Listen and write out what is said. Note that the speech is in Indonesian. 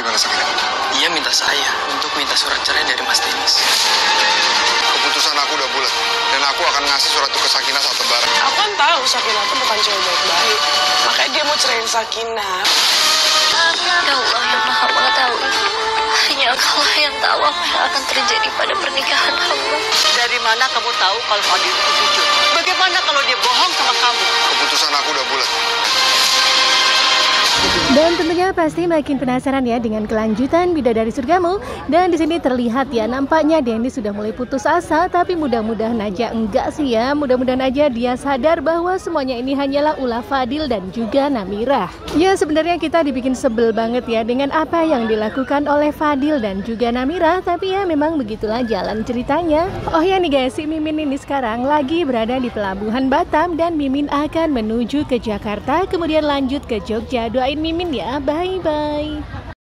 gimana Sakina? Dia minta saya untuk minta surat cerai dari Mas Dennis. Keputusan aku udah bulat. Dan aku akan ngasih surat itu ke Sakina saat lebaran. Aku kan tahu Sakina tuh bukan cewek baik-baik. Makanya dia mau ceraiin Sakina. Ya Allah yang Maha Mengetahui. Hanya Engkaulah yang tahu apa yang akan terjadi pada pernikahan hamba. Dari mana kamu tahu kalau Fadil itu jujur? Bagaimana kalau dia bohong sama kamu? Keputusan aku udah bulat. Dan tentunya pasti makin penasaran ya dengan kelanjutan Bidadari Surgamu. Dan di sini terlihat ya, nampaknya Dennis sudah mulai putus asa, tapi mudah-mudahan aja enggak sih ya. Mudah-mudahan aja dia sadar bahwa semuanya ini hanyalah ulah Fadil dan juga Namirah. Ya sebenarnya kita dibikin sebel banget ya dengan apa yang dilakukan oleh Fadil dan juga Namirah, tapi ya memang begitulah jalan ceritanya. Oh ya nih guys, si Mimin ini sekarang lagi berada di Pelabuhan Batam dan Mimin akan menuju ke Jakarta, kemudian lanjut ke Jogja. Doain Mimin ya, bye-bye.